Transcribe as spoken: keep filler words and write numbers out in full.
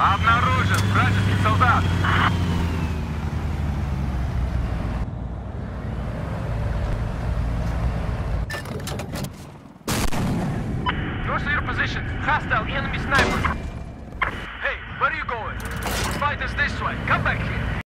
Обнаружен вражеский солдат. North to your position. Hostile enemy sniper. Hey, where are you going? Fight us this way. Come back here.